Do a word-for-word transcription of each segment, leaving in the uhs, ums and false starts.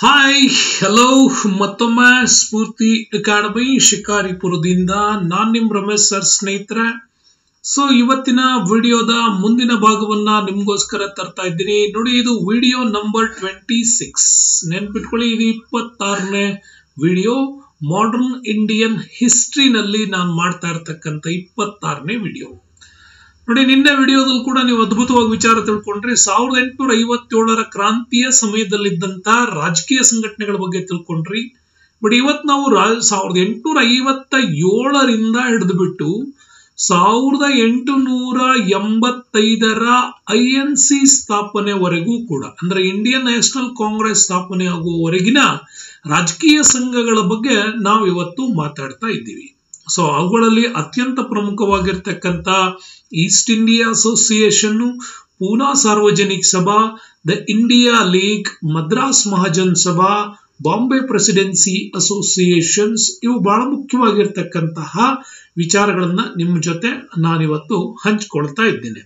Hi hello ಮತ್ತೊಮ್ಮೆ ಸ್ಫೂರ್ತಿ academy ಶಿಕಾರಿಪುರದಿಂದ ನಾನು ನಿಮ್ಮ ರಮೇಶ್ ಸರ್ ಸ್ನೇಹಿತರೆ. ಸೊ ಇವತ್ತಿನ ವಿಡಿಯೋದ ಮುಂದಿನ ಭಾಗವನ್ನ ನಿಮ್ಗೋಸ್ಕರ ತರ್ತಾ ಇದ್ದೀನಿ. ನೋಡಿ, ಇದು ವಿಡಿಯೋ ನಂಬರ್ ಟ್ವೆಂಟಿ ಸಿಕ್ಸ್. ನೆನ್ಪಿಟ್ಕೊಳ್ಳಿ, ಇದು ಇಪ್ಪತ್ತಾರನೇ ವಿಡಿಯೋ. ಮಾಡರ್ನ್ ಇಂಡಿಯನ್ ಹಿಸ್ಟ್ರಿನಲ್ಲಿ ನಾನು ಮಾಡ್ತಾ ಇರ್ತಕ್ಕಂಥ ಇಪ್ಪತ್ತಾರನೇ ವಿಡಿಯೋ. ನೋಡಿ, ನಿನ್ನೆ ವಿಡಿಯೋದಲ್ಲಿ ಕೂಡ ನೀವು ಅದ್ಭುತವಾಗಿ ವಿಚಾರ ತಿಳ್ಕೊಂಡ್ರಿ. ಸಾವಿರದ ಎಂಟುನೂರ ಐವತ್ತೇಳರ ಕ್ರಾಂತಿಯ ಸಮಯದಲ್ಲಿದ್ದಂತ ರಾಜಕೀಯ ಸಂಘಟನೆಗಳ ಬಗ್ಗೆ ತಿಳ್ಕೊಂಡ್ರಿ. ಬಟ್ ಇವತ್ತು ನಾವು ಸಾವಿರದ ಎಂಟುನೂರ ಐವತ್ತ ಏಳರಿಂದ ಹಿಡಿದು ಬಿಟ್ಟು ಸಾವಿರದ ಎಂಟುನೂರ ಎಂಬತ್ತೈದರ ಐ ಎನ್ ಸಿ ಸ್ಥಾಪನೆವರೆಗೂ ಕೂಡ, ಅಂದ್ರೆ ಇಂಡಿಯನ್ ನ್ಯಾಷನಲ್ ಕಾಂಗ್ರೆಸ್ ಸ್ಥಾಪನೆ ಆಗುವವರೆಗಿನ ರಾಜಕೀಯ ಸಂಘಗಳ ಬಗ್ಗೆ ನಾವು ಇವತ್ತು ಮಾತಾಡ್ತಾ ಇದ್ದೀವಿ. ಸೊ ಅವುಗಳಲ್ಲಿ ಅತ್ಯಂತ ಪ್ರಮುಖವಾಗಿರ್ತಕ್ಕಂಥ East India Association, Poona Sarvajanik Sabha, the India League, Madras Mahajan Sabha, Bombay presidency associations, ಇವು ಬಹಳ ಮುಖ್ಯವಾಗಿರ್ತಕ್ಕಂತಹ ವಿಚಾರಗಳನ್ನ ನಿಮ್ಮ ಜೊತೆ ನಾನಿವತ್ತು ಹಂಚಿಕೊಳ್ತಾ ಇದ್ದೇನೆ.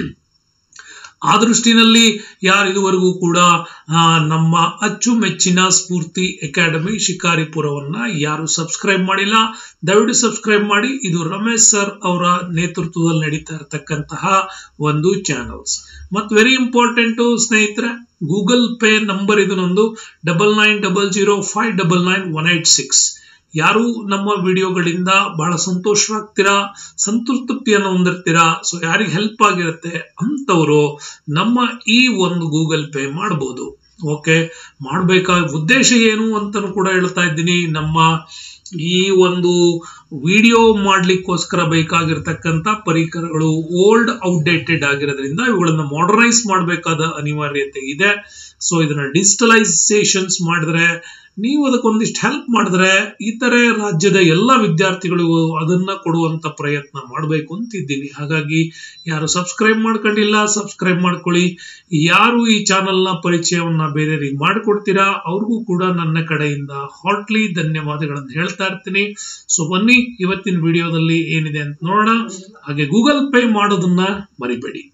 ಆ ದೃಷ್ಟಿನಲ್ಲಿ ಯಾರು ಇದುವರೆಗೂ ಕೂಡ ನಮ್ಮ ಅಚ್ಚುಮೆಚ್ಚಿನ ಸ್ಫೂರ್ತಿ ಅಕಾಡೆಮಿ ಶಿಕಾರಿಪುರವನ್ನ ಯಾರು ಸಬ್ಸ್ಕ್ರೈಬ್ ಮಾಡಿಲ್ಲ, ದಯವಿಟ್ಟು ಸಬ್ಸ್ಕ್ರೈಬ್ ಮಾಡಿ. ಇದು ರಮೇಶ್ ಸರ್ ಅವರ ನೇತೃತ್ವದಲ್ಲಿ ನಡೀತಾ ಇರತಕ್ಕಂತಹ ಒಂದು ಚಾನಲ್ಸ್. ಮತ್ತು ವೆರಿ ಇಂಪಾರ್ಟೆಂಟ್ ಸ್ನೇಹಿತರೆ, ಗೂಗಲ್ ಪೇ ನಂಬರ್ ಇದು ನಂದು, double nine double zero five double nine one eight six. ಯಾರು ನಮ್ಮ ವಿಡಿಯೋಗಳಿಂದ ಬಹಳ ಸಂತೋಷರಾಗ್ತೀರಾ, ಸಂತೃಪ್ತಿಯನ್ನು ಹೊಂದಿರ್ತೀರಾ, ಸೊ ಯಾರಿಗೆ ಹೆಲ್ಪ್ ಆಗಿರುತ್ತೆ ಅಂತವರು ನಮ್ಮ ಈ ಒಂದು ಗೂಗಲ್ ಪೇ ಮಾಡಬಹುದು. ಓಕೆ, ಮಾಡಬೇಕಾದ ಉದ್ದೇಶ ಏನು ಅಂತಲೂ ಕೂಡ ಹೇಳ್ತಾ ಇದ್ದೀನಿ. ನಮ್ಮ ಈ ಒಂದು ವಿಡಿಯೋ ಮಾಡ್ಲಿಕ್ಕೋಸ್ಕರ ಬೇಕಾಗಿರ್ತಕ್ಕಂಥ ಪರಿಕರಗಳು ಓಲ್ಡ್ ಔಟ್ಡೇಟೆಡ್ ಆಗಿರೋದ್ರಿಂದ ಇವುಗಳನ್ನ ಮಾಡರ್ನೈಸ್ ಮಾಡಬೇಕಾದ ಅನಿವಾರ್ಯತೆ ಇದೆ. ಸೊ ಇದನ್ನ ಡಿಜಿಟಲೈಸೇಷನ್ಸ್ ಮಾಡಿದ್ರೆ, ನೀವು ಅದಕ್ಕೊಂದಿಷ್ಟು ಹೆಲ್ಪ್ ಮಾಡಿದ್ರೆ, ಇತರೆ ರಾಜ್ಯದ ಎಲ್ಲ ವಿದ್ಯಾರ್ಥಿಗಳಿಗೂ ಅದನ್ನ ಕೊಡುವಂತ ಪ್ರಯತ್ನ ಮಾಡಬೇಕು ಅಂತಿದ್ದೀನಿ. ಹಾಗಾಗಿ ಯಾರು ಸಬ್ಸ್ಕ್ರೈಬ್ ಮಾಡ್ಕೊಂಡಿಲ್ಲ, ಸಬ್ಸ್ಕ್ರೈಬ್ ಮಾಡ್ಕೊಳ್ಳಿ. ಯಾರು ಈ ಚಾನೆಲ್ನ ಪರಿಚಯವನ್ನ ಬೇರೆಯವರಿಗೆ ಮಾಡಿಕೊಡ್ತೀರಾ ಅವ್ರಿಗೂ ಕೂಡ ನನ್ನ ಕಡೆಯಿಂದ ಹಾರ್ಟ್ಲಿ ಧನ್ಯವಾದಗಳನ್ನು ಹೇಳ್ತಾ ಇರ್ತೀನಿ. ಸೊ ಬನ್ನಿ, ಇವತ್ತಿನ ವಿಡಿಯೋದಲ್ಲಿ ಏನಿದೆ ಅಂತ ನೋಡೋಣ. ಹಾಗೆ ಗೂಗಲ್ ಪೇ ಮಾಡೋದನ್ನ ಮರಿಬೇಡಿ.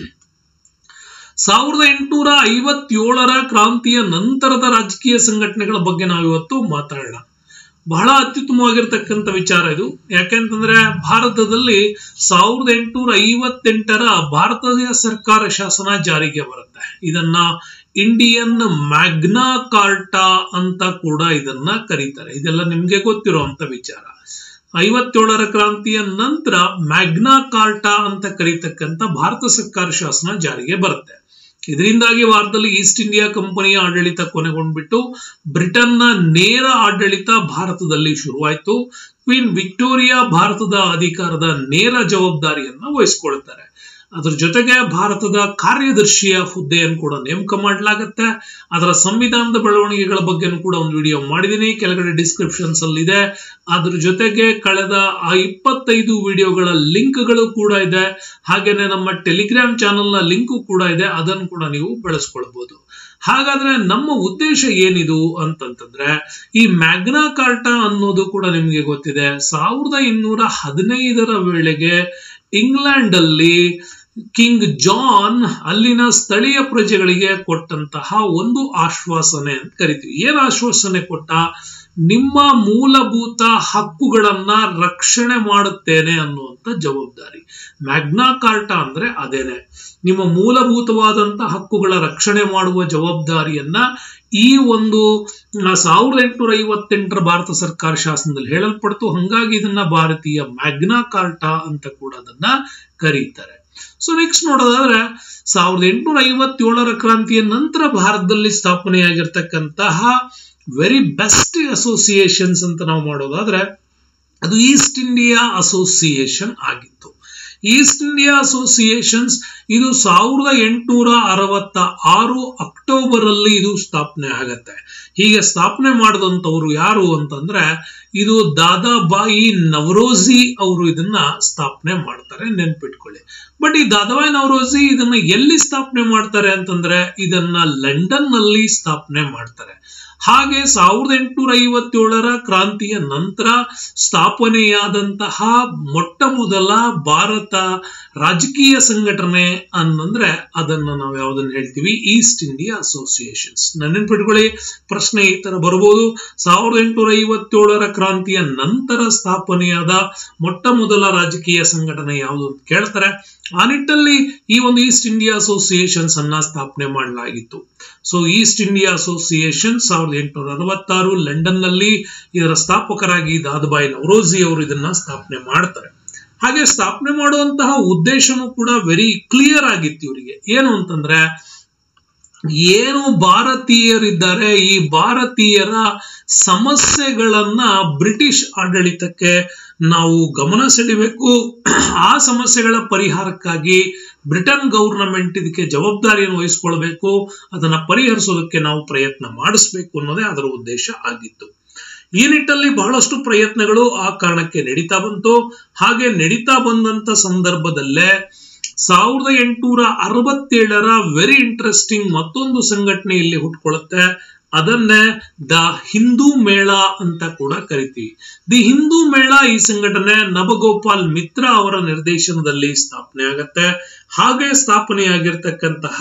ಸಾವಿರದ ಎಂಟುನೂರ ಐವತ್ತೇಳರ ಕ್ರಾಂತಿಯ ನಂತರದ ರಾಜಕೀಯ ಸಂಘಟನೆಗಳ ಬಗ್ಗೆ ನಾವು ಇವತ್ತು ಮಾತಾಡೋಣ. ಬಹಳ ಅತ್ಯುತ್ತಮವಾಗಿರ್ತಕ್ಕಂಥ ವಿಚಾರ ಇದು. ಯಾಕೆಂತಂದ್ರೆ ಭಾರತದಲ್ಲಿ ಸಾವಿರದ ಎಂಟುನೂರ ಐವತ್ತೆಂಟರ ಭಾರತೀಯ ಸರ್ಕಾರ ಶಾಸನ ಜಾರಿಗೆ ಬರುತ್ತೆ. ಇದನ್ನ ಇಂಡಿಯನ್ ಮ್ಯಾಗ್ನಾ ಕಾರ್ಟಾ ಅಂತ ಕೂಡ ಇದನ್ನ ಕರೀತಾರೆ. ಇದೆಲ್ಲ ನಿಮ್ಗೆ ಗೊತ್ತಿರುವಂತ ವಿಚಾರ. ಐವತ್ತೇಳರ ಕ್ರಾಂತಿಯ ನಂತರ ಮ್ಯಾಗ್ನಾ ಕಾರ್ಟಾ ಅಂತ ಕರೀತಕ್ಕಂಥ ಭಾರತ ಸರ್ಕಾರ ಶಾಸನ ಜಾರಿಗೆ ಬರುತ್ತೆ. ಇದರಿಂದಾಗಿ ಭಾರತದಲ್ಲಿ ಈಸ್ಟ್ ಇಂಡಿಯಾ ಕಂಪನಿಯ ಆಡಳಿತ ಕೊನೆಗೊಂಡ್ಬಿಟ್ಟು ಬ್ರಿಟನ್ನ ನೇರ ಆಡಳಿತ ಭಾರತದಲ್ಲಿ ಶುರುವಾಯಿತು. ಕ್ವೀನ್ ವಿಕ್ಟೋರಿಯಾ ಭಾರತದ ಅಧಿಕಾರದ ನೇರ ಜವಾಬ್ದಾರಿಯನ್ನ ವಹಿಸ್ಕೊಳ್ತಾರೆ. ಅದ್ರ ಜೊತೆಗೆ ಭಾರತದ ಕಾರ್ಯದರ್ಶಿಯ ಹುದ್ದೆಯನ್ನು ಕೂಡ ನೇಮಕ ಮಾಡಲಾಗುತ್ತೆ. ಅದರ ಸಂವಿಧಾನದ ಬೆಳವಣಿಗೆಗಳ ಬಗ್ಗೆನೂ ಕೂಡ ಒಂದು ವಿಡಿಯೋ ಮಾಡಿದ್ದೀನಿ, ಕೆಳಗಡೆ ಡಿಸ್ಕ್ರಿಪ್ಷನ್ಸ್ ಅಲ್ಲಿ ಇದೆ. ಅದ್ರ ಜೊತೆಗೆ ಕಳೆದ ಆ ಇಪ್ಪತ್ತೈದು ವಿಡಿಯೋಗಳ ಲಿಂಕ್ಗಳು ಕೂಡ ಇದೆ. ಹಾಗೇನೆ ನಮ್ಮ ಟೆಲಿಗ್ರಾಮ್ ಚಾನೆಲ್ ನ ಲಿಂಕ್ ಕೂಡ ಇದೆ, ಅದನ್ನು ಕೂಡ ನೀವು ಬೆಳೆಸ್ಕೊಳ್ಬಹುದು. ಹಾಗಾದ್ರೆ ನಮ್ಮ ಉದ್ದೇಶ ಏನಿದು ಅಂತಂತಂದ್ರೆ, ಈ ಮ್ಯಾಗ್ನಾ ಕಾರ್ಟಾ ಅನ್ನೋದು ಕೂಡ ನಿಮ್ಗೆ ಗೊತ್ತಿದೆ. ಸಾವಿರದ ಇನ್ನೂರ ಹದಿನೈದರ ವೇಳೆಗೆ ಇಂಗ್ಲೆಂಡ್ ಅಲ್ಲಿ ಕಿಂಗ್ ಜಾನ್ ಅಲ್ಲಿನ ಸ್ಥಳೀಯ ಪ್ರಜೆಗಳಿಗೆ ಕೊಟ್ಟಂತಹ ಒಂದು ಆಶ್ವಾಸನೆ ಅಂತ ಕರಿತೀವಿ. ಏನ್ ಆಶ್ವಾಸನೆ ಕೊಟ್ಟ? ನಿಮ್ಮ ಮೂಲಭೂತ ಹಕ್ಕುಗಳನ್ನ ರಕ್ಷಣೆ ಮಾಡುತ್ತೇನೆ ಅನ್ನುವಂತ ಜವಾಬ್ದಾರಿ. ಮ್ಯಾಗ್ನಾ ಕಾರ್ಟಾ ಅಂದ್ರೆ ಅದೇನೆ, ನಿಮ್ಮ ಮೂಲಭೂತವಾದಂತಹ ಹಕ್ಕುಗಳ ರಕ್ಷಣೆ ಮಾಡುವ ಜವಾಬ್ದಾರಿಯನ್ನ ಈ ಒಂದು ಸಾವಿರದ ಎಂಟುನೂರ ಐವತ್ತೆಂಟರ ಭಾರತ ಸರ್ಕಾರ ಶಾಸನದಲ್ಲಿ ಹೇಳಲ್ಪಡ್ತು. ಹಂಗಾಗಿ ಇದನ್ನ ಭಾರತೀಯ ಮ್ಯಾಗ್ನಾ ಕಾರ್ಟಾ ಅಂತ ಕೂಡ ಅದನ್ನ ಕರೀತಾರೆ. ಸೊ ನೆಕ್ಸ್ಟ್ ನೋಡೋದಾದ್ರೆ, ಸಾವಿರದ ಎಂಟುನೂರ ಐವತ್ತೇಳರ ಕ್ರಾಂತಿಯ ನಂತರ ಭಾರತದಲ್ಲಿ ಸ್ಥಾಪನೆಯಾಗಿರ್ತಕ್ಕಂತಹ ವೆರಿ ಬೆಸ್ಟ್ ಅಸೋಸಿಯೇಷನ್ಸ್ ಅಂತ ನಾವು ಮಾಡೋದಾದ್ರೆ ಅದು ಈಸ್ಟ್ ಇಂಡಿಯಾ ಅಸೋಸಿಯೇಷನ್ ಆಗಿತ್ತು. ಈಸ್ಟ್ ಇಂಡಿಯಾ ಅಸೋಸಿಯೇಷನ್ಸ್ ಇದು ಸಾವಿರದ ಎಂಟುನೂರ ಅರವತ್ತ ಆರು ಅಕ್ಟೋಬರ್ ಅಲ್ಲಿ ಇದು ಸ್ಥಾಪನೆ ಆಗತ್ತೆ. ಹೀಗೆ ಸ್ಥಾಪನೆ ಮಾಡಿದಂಥವ್ರು ಯಾರು ಅಂತಂದ್ರೆ, ಇದು ದಾದಾಬಾಯಿ ನವರೋಜಿ ಅವರು ಇದನ್ನ ಸ್ಥಾಪನೆ ಮಾಡ್ತಾರೆ, ನೆನ್ಪಿಟ್ಕೊಳ್ಳಿ. ಬಟ್ ಈ ದಾದಾಬಾಯಿ ನವರೋಜಿ ಇದನ್ನ ಎಲ್ಲಿ ಸ್ಥಾಪನೆ ಮಾಡ್ತಾರೆ ಅಂತಂದ್ರೆ, ಇದನ್ನ ಲಂಡನ್ ನಲ್ಲಿ ಸ್ಥಾಪನೆ ಮಾಡ್ತಾರೆ. ಹಾಗೆ ಸಾವಿರದ ಎಂಟುನೂರ ಐವತ್ತೇಳರ ಕ್ರಾಂತಿಯ ನಂತರ ಸ್ಥಾಪನೆಯಾದಂತಹ ಮೊಟ್ಟ ಮೊದಲ ಭಾರತ ರಾಜಕೀಯ ಸಂಘಟನೆ ಅನ್ನಂದ್ರೆ ಅದನ್ನ ನಾವು ಯಾವ್ದನ್ನ ಹೇಳ್ತೀವಿ, ಈಸ್ಟ್ ಇಂಡಿಯಾ ಅಸೋಸಿಯೇಷನ್ಸ್. ನೆನಪಿಟ್ಕೊಳ್ಳಿ, ಪ್ರಶ್ನೆ ಈ ತರ ಬರಬಹುದು. ಸಾವಿರದ ಎಂಟುನೂರ ಐವತ್ತೇಳರ ಕ್ರಾಂತಿಯ ನಂತರ ಸ್ಥಾಪನೆಯಾದ ಮೊಟ್ಟ ಮೊದಲ ರಾಜಕೀಯ ಸಂಘಟನೆ ಯಾವುದು ಅಂತ ಕೇಳ್ತಾರೆ. ಆ ನಿಟ್ಟಲ್ಲಿ ಈ ಒಂದು ಈಸ್ಟ್ ಇಂಡಿಯಾ ಅಸೋಸಿಯೇಷನ್ಸ್ ಅನ್ನ ಸ್ಥಾಪನೆ ಮಾಡಲಾಗಿತ್ತು. ಸೊ ಈಸ್ಟ್ ಇಂಡಿಯಾ ಅಸೋಸಿಯೇಷನ್ ಸಾವಿರದ ಎಂಟುನೂರ ಅರವತ್ತಾರು ಲಂಡನ್ ನಲ್ಲಿ ಇದರ ಸ್ಥಾಪಕರಾಗಿ ದಾದಾಬಾಯಿ ನವರೋಜಿ ಅವರು ಇದನ್ನ ಸ್ಥಾಪನೆ ಮಾಡ್ತಾರೆ. ಹಾಗೆ ಸ್ಥಾಪನೆ ಮಾಡುವಂತಹ ಉದ್ದೇಶನೂ ಕೂಡ ವೆರಿ ಕ್ಲಿಯರ್ ಆಗಿತ್ತು ಇವರಿಗೆ. ಏನು ಅಂತಂದ್ರೆ, ಏನು ಭಾರತೀಯರಿದ್ದಾರೆ ಈ ಭಾರತೀಯರ ಸಮಸ್ಯೆಗಳನ್ನ ಬ್ರಿಟಿಷ್ ಆಡಳಿತಕ್ಕೆ ನಾವು ಗಮನ ಸೆಳೆಯಬೇಕು. ಆ ಸಮಸ್ಯೆಗಳ ಪರಿಹಾರಕ್ಕಾಗಿ ಬ್ರಿಟನ್ ಗವರ್ನಮೆಂಟ್ ಇದಕ್ಕೆ ಜವಾಬ್ದಾರಿಯನ್ನು ವಹಿಸಿಕೊಳ್ಬೇಕು, ಅದನ್ನ ಪರಿಹರಿಸೋದಕ್ಕೆ ನಾವು ಪ್ರಯತ್ನ ಮಾಡಿಸ್ಬೇಕು ಅನ್ನೋದೇ ಅದರ ಉದ್ದೇಶ ಆಗಿತ್ತು. ಈ ನಿಟ್ಟಲ್ಲಿ ಬಹಳಷ್ಟು ಪ್ರಯತ್ನಗಳು ಆ ಕಾರಣಕ್ಕೆ ನಡೀತಾ ಬಂತು. ಹಾಗೆ ನಡೀತಾ ಬಂದಂತ ಸಂದರ್ಭದಲ್ಲೇ ಸಾವಿರದ ಎಂಟುನೂರ ಅರವತ್ತೇಳರ ವೆರಿ ಇಂಟ್ರೆಸ್ಟಿಂಗ್ ಮತ್ತೊಂದು ಸಂಘಟನೆ ಇಲ್ಲಿ ಹುಟ್ಕೊಳ್ಳುತ್ತೆ. ಅದನ್ನೇ ದ ಹಿಂದೂ ಮೇಳ ಅಂತ ಕೂಡ ಕರಿತೀವಿ. ದಿ ಹಿಂದೂ ಮೇಳ ಈ ಸಂಘಟನೆ ನಬಗೋಪಾಲ್ ಮಿತ್ರ ಅವರ ನಿರ್ದೇಶನದಲ್ಲಿ ಸ್ಥಾಪನೆ ಆಗತ್ತೆ. ಹಾಗೆ ಸ್ಥಾಪನೆಯಾಗಿರ್ತಕ್ಕಂತಹ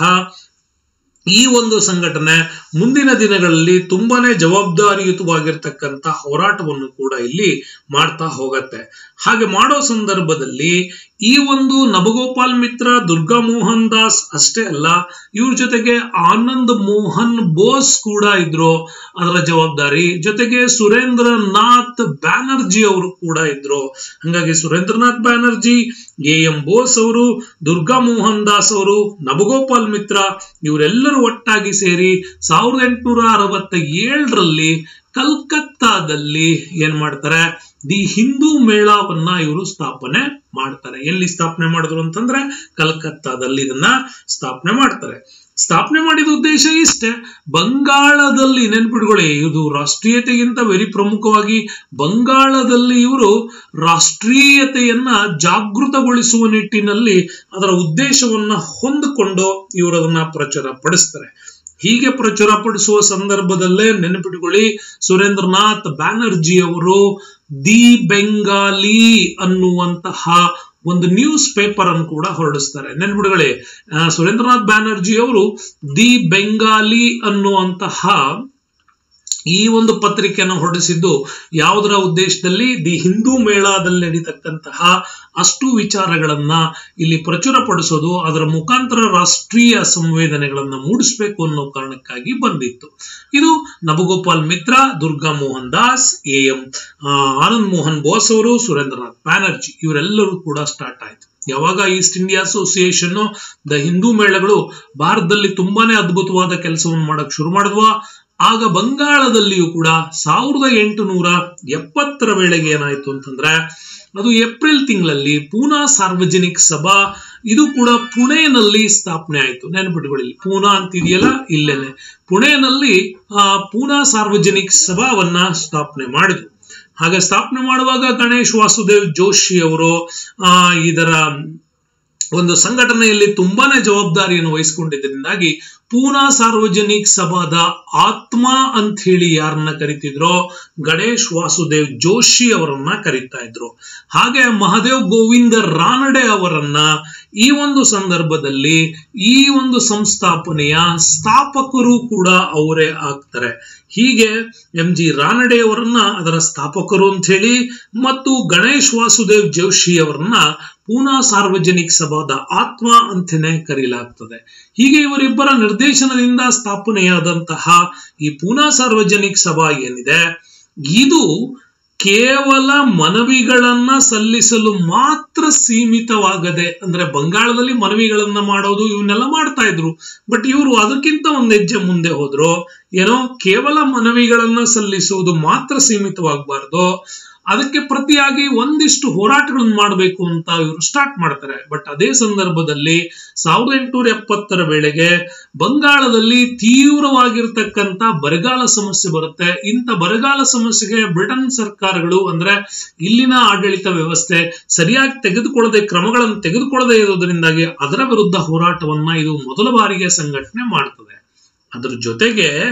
ಈ ಒಂದು ಸಂಘಟನೆ ಮುಂದಿನ ದಿನಗಳಲ್ಲಿ ತುಂಬಾನೇ ಜವಾಬ್ದಾರಿಯುತವಾಗಿರ್ತಕ್ಕಂಥ ಹೋರಾಟವನ್ನು ಕೂಡ ಇಲ್ಲಿ ಮಾಡ್ತಾ ಹೋಗತ್ತೆ. ಹಾಗೆ ಮಾಡೋ ಸಂದರ್ಭದಲ್ಲಿ ಈ ಒಂದು ನಬಗೋಪಾಲ್ ಮಿತ್ರ, ದುರ್ಗಾ ಮೋಹನ್ ದಾಸ್ ಅಷ್ಟೇ ಅಲ್ಲ, ಇವ್ರ ಜೊತೆಗೆ ಆನಂದ್ ಮೋಹನ್ ಬೋಸ್ ಕೂಡ ಇದ್ರು ಅದರ ಜವಾಬ್ದಾರಿ. ಜೊತೆಗೆ ಸುರೇಂದ್ರನಾಥ್ ಬ್ಯಾನರ್ಜಿ ಅವರು ಕೂಡ ಇದ್ರು. ಹಾಗಾಗಿ ಸುರೇಂದ್ರನಾಥ್ ಬ್ಯಾನರ್ಜಿ, ಎ ಎಂ ಬೋಸ್ ಅವರು, ದುರ್ಗಾ ಮೋಹನ್ ದಾಸ್ ಅವರು, ನಬಗೋಪಾಲ್ ಮಿತ್ರ ಇವರೆಲ್ಲರೂ ಒಟ್ಟಾಗಿ ಸೇರಿ ಸಾವಿರದ ಎಂಟುನೂರ ಅರವತ್ತ ಏಳರಲ್ಲಿ ಕಲ್ಕತ್ತಾದಲ್ಲಿ ಏನ್ ಮಾಡ್ತಾರೆ, ದಿ ಹಿಂದೂ ಮೇಳವನ್ನ ಇವರು ಸ್ಥಾಪನೆ ಮಾಡ್ತಾರೆ. ಎಲ್ಲಿ ಸ್ಥಾಪನೆ ಮಾಡಿದ್ರು ಅಂತಂದ್ರೆ ಕಲ್ಕತ್ತಾದಲ್ಲಿ ಇದನ್ನ ಸ್ಥಾಪನೆ ಮಾಡ್ತಾರೆ. ಸ್ಥಾಪನೆ ಮಾಡಿದ ಉದ್ದೇಶ ಇಷ್ಟೇ, ಬಂಗಾಳದಲ್ಲಿ ನೆನ್ಪಿಟ್ಕೊಳ್ಳಿ, ಇದು ರಾಷ್ಟ್ರೀಯತೆಗಿಂತ ವೆರಿ ಪ್ರಮುಖವಾಗಿ ಬಂಗಾಳದಲ್ಲಿ ಇವರು ರಾಷ್ಟ್ರೀಯತೆಯನ್ನ ಜಾಗೃತಗೊಳಿಸುವ ನಿಟ್ಟಿನಲ್ಲಿ ಅದರ ಉದ್ದೇಶವನ್ನ ಹೊಂದಿಕೊಂಡು ಇವರು ಅದನ್ನ ಪ್ರಚಾರ ಪಡಿಸ್ತಾರೆ. ಹೀಗೆ ಪ್ರಚಾರ ಪಡಿಸುವ ಸಂದರ್ಭದಲ್ಲೇ ನೆನಪಿಟ್ಕೊಳ್ಳಿ, ಸುರೇಂದ್ರನಾಥ್ ಬ್ಯಾನರ್ಜಿ ಅವರು ದಿ ಬೆಂಗಾಲಿ ಅನ್ನುವಂತಹ ಒಂದು ನ್ಯೂಸ್ ಪೇಪರ್ ಅನ್ನು ಕೂಡ ಹೊರಡಿಸ್ತಾರೆ. ನೆನ್ಪಿಟ್ಕೊಳ್ಳಿ, ಸುರೇಂದ್ರನಾಥ್ ಬ್ಯಾನರ್ಜಿ ಅವರು ದಿ ಬೆಂಗಾಲಿ ಅನ್ನುವಂತಹ ಈ ಒಂದು ಪತ್ರಿಕೆಯನ್ನು ಹೊರಡಿಸಿದ್ದು ಯಾವುದರ ಉದ್ದೇಶದಲ್ಲಿ, ದಿ ಹಿಂದೂ ಮೇಳದಲ್ಲಿ ನಡೀತಕ್ಕಂತಹ ಅಷ್ಟು ವಿಚಾರಗಳನ್ನ ಇಲ್ಲಿ ಪ್ರಚುರ ಪಡಿಸೋದು, ಅದರ ಮುಖಾಂತರ ರಾಷ್ಟ್ರೀಯ ಸಂವೇದನೆಗಳನ್ನ ಮೂಡಿಸಬೇಕು ಅನ್ನೋ ಕಾರಣಕ್ಕಾಗಿ ಬಂದಿತ್ತು. ಇದು ನಬಗೋಪಾಲ್ ಮಿತ್ರ, ದುರ್ಗಾ ಮೋಹನ್ ದಾಸ್, ಎ ಎಂ ಆನಂದ್ ಮೋಹನ್ ಬೋಸ್ ಅವರು, ಸುರೇಂದ್ರನಾಥ್ ಬ್ಯಾನರ್ಜಿ ಇವರೆಲ್ಲರೂ ಕೂಡ ಸ್ಟಾರ್ಟ್ ಆಯ್ತು. ಯಾವಾಗ east India association, the Hindu ಮೇಳಗಳು ಭಾರತದಲ್ಲಿ ತುಂಬಾನೇ ಅದ್ಭುತವಾದ ಕೆಲಸವನ್ನು ಮಾಡಕ್ ಶುರು ಮಾಡಿದ್ವಾ, ಆಗ ಬಂಗಾಳದಲ್ಲಿಯೂ ಕೂಡ ಸಾವಿರದ ಎಂಟುನೂರ ಎಪ್ಪತ್ತರ ವೇಳೆಗೆ ಏನಾಯ್ತು ಅಂತಂದ್ರೆ, ಅದು ಏಪ್ರಿಲ್ ತಿಂಗಳಲ್ಲಿ ಪೂನಾ ಸಾರ್ವಜನಿಕ ಸಭಾ, ಇದು ಕೂಡ ಪುಣೆನಲ್ಲಿ ಸ್ಥಾಪನೆ ಆಯ್ತು. ನೆನಪಿಟ್ಕೊಳ್ಳಿ, ಪೂನಾ ಅಂತಿದೆಯಲ್ಲ ಇಲ್ಲೇನೆ, ಪುಣೆನಲ್ಲಿ ಆ ಪೂನಾ ಸಾರ್ವಜನಿಕ ಸಭಾವನ್ನ ಸ್ಥಾಪನೆ ಮಾಡಿದ್ರು. ಹಾಗೆ ಸ್ಥಾಪನೆ ಮಾಡುವಾಗ ಗಣೇಶ್ ವಾಸುದೇವ್ ಜೋಶಿ ಅವರು ಆ ಇದರ ಒಂದು ಸಂಘಟನೆಯಲ್ಲಿ ತುಂಬಾನೇ ಜವಾಬ್ದಾರಿಯನ್ನು ವಹಿಸಿಕೊಂಡಿದ್ದರಿಂದಾಗಿ ಪೂನಾ ಸಾರ್ವಜನಿಕ ಸಭಾದ ಆತ್ಮ ಅಂತ ಹೇಳಿ ಯಾರನ್ನ ಕರಿತಿದ್ರೋ, ಗಣೇಶ್ ವಾಸುದೇವ್ ಜೋಶಿ ಅವರನ್ನ ಕರೀತಾ ಇದ್ರು. ಹಾಗೆ ಮಹಾದೇವ್ ಗೋವಿಂದ ರಾನಡೆ ಅವರನ್ನ ಈ ಒಂದು ಸಂದರ್ಭದಲ್ಲಿ ಈ ಒಂದು ಸಂಸ್ಥಾಪನೆಯ ಸ್ಥಾಪಕರು ಕೂಡ ಅವರೇ ಆಗ್ತಾರೆ. ಹೀಗೆ ಎಂ ಜಿ ರಾನಡೆ ಅವರನ್ನ ಅದರ ಸ್ಥಾಪಕರು ಅಂತ ಹೇಳಿ, ಮತ್ತು ಗಣೇಶ್ ವಾಸುದೇವ್ ಜೋಶಿ ಅವರನ್ನ ಪೂನಾ ಸಾರ್ವಜನಿಕ ಸಭಾದ ಆತ್ಮ ಅಂತಾನೆ ಕರೆಯಲಾಗ್ತದೆ. ಹೀಗೆ ಇವರಿಬ್ಬರ ನಿರ್ದೇಶನದಿಂದ ಸ್ಥಾಪನೆಯಾದಂತಹ ಈ ಪೂನಾ ಸಾರ್ವಜನಿಕ ಸಭಾ ಏನಿದೆ, ಇದು ಕೇವಲ ಮನವಿಗಳನ್ನ ಸಲ್ಲಿಸಲು ಮಾತ್ರ ಸೀಮಿತವಾಗದೆ, ಅಂದ್ರೆ ಬಂಗಾಳದಲ್ಲಿ ಮನವಿಗಳನ್ನ ಮಾಡೋದು ಇವನ್ನೆಲ್ಲ ಮಾಡ್ತಾ ಇದ್ರು, ಬಟ್ ಇವರು ಅದಕ್ಕಿಂತ ಒಂದ್ ಹೆಜ್ಜೆ ಮುಂದೆ ಹೋದ್ರು. ಏನೋ ಕೇವಲ ಮನವಿಗಳನ್ನ ಸಲ್ಲಿಸುವುದು ಮಾತ್ರ ಸೀಮಿತವಾಗಬಾರ್ದು, ಅದಕ್ಕೆ ಪ್ರತಿಯಾಗಿ ಒಂದಿಷ್ಟು ಹೋರಾಟಗಳನ್ನು ಮಾಡಬೇಕು ಅಂತ ಇವರು ಸ್ಟಾರ್ಟ್ ಮಾಡ್ತಾರೆ. ಬಟ್ ಅದೇ ಸಂದರ್ಭದಲ್ಲಿ ಸಾವಿರದ ಎಂಟುನೂರ ಎಪ್ಪತ್ತರ ವೇಳೆಗೆ ಬಂಗಾಳದಲ್ಲಿ ತೀವ್ರವಾಗಿರ್ತಕ್ಕಂಥ ಬರಗಾಲ ಸಮಸ್ಯೆ ಬರುತ್ತೆ. ಇಂಥ ಬರಗಾಲ ಸಮಸ್ಯೆಗೆ ಬ್ರಿಟನ್ ಸರ್ಕಾರಗಳು, ಅಂದ್ರೆ ಇಲ್ಲಿನ ಆಡಳಿತ ವ್ಯವಸ್ಥೆ ಸರಿಯಾಗಿ ತೆಗೆದುಕೊಳ್ಳದೆ ಕ್ರಮಗಳನ್ನು ತೆಗೆದುಕೊಳ್ಳದೆ ಇರೋದ್ರಿಂದಾಗಿ ಅದರ ವಿರುದ್ಧ ಹೋರಾಟವನ್ನ ಇದು ಮೊದಲ ಬಾರಿಗೆ ಸಂಘಟನೆ ಮಾಡ್ತದೆ. ಅದರ ಜೊತೆಗೆ